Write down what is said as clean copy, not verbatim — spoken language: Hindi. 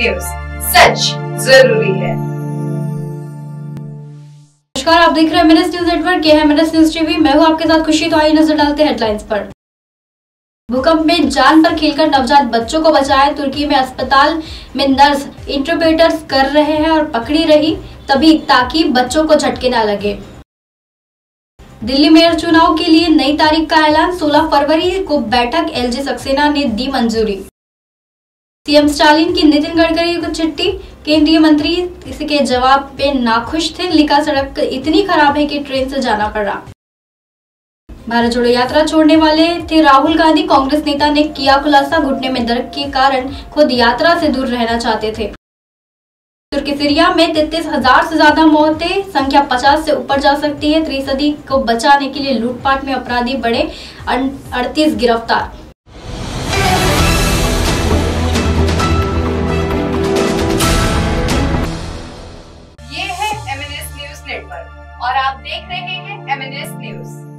न्यूज, सच जरूरी है। नमस्कार, आप देख रहे हैं एमएनएस न्यूज नेटवर्क, ये है एमएनएस न्यूज टीवी। मैं हूं आपके साथ खुशी। तो आइए नजर डालते हैं हेडलाइंस पर। भूकंप में जान पर खेलकर नवजात बच्चों को बचाया। तुर्की में अस्पताल में नर्स इंट्यूबेटर्स कर रहे हैं और पकड़ी रही तभी ताकि बच्चों को झटके ना लगे। दिल्ली मेयर चुनाव के लिए नई तारीख का ऐलान। 16 फरवरी को बैठक, एलजी सक्सेना ने दी मंजूरी। सीएम स्टालिन की नितिन गडकरी को चिट्ठी। केंद्रीय मंत्री इसके जवाब पे नाखुश थे। लिखा, सड़क इतनी खराब है कि ट्रेन से जाना पड़ा। भारत जोड़ो यात्रा छोड़ने वाले थे राहुल गांधी। कांग्रेस नेता ने किया खुलासा, घुटने में दर्द के कारण खुद यात्रा से दूर रहना चाहते थे। तुर्की सीरिया में 33,000 से ज्यादा मौतें, संख्या 50 से ऊपर जा सकती है। त्रिसदी को बचाने के लिए लूटपाट में अपराधी बढ़े, 38 गिरफ्तार। ये है एमएनएस न्यूज नेटवर्क और आप देख रहे हैं एमएनएस न्यूज।